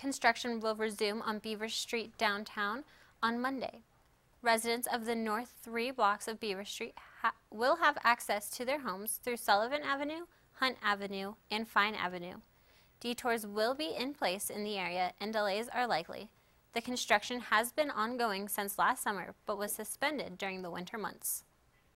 Construction will resume on Beaver Street downtown on Monday. Residents of the north 3 blocks of Beaver Street will have access to their homes through Sullivan Avenue, Hunt Avenue, and Fine Avenue. Detours will be in place in the area and delays are likely. The construction has been ongoing since last summer but was suspended during the winter months.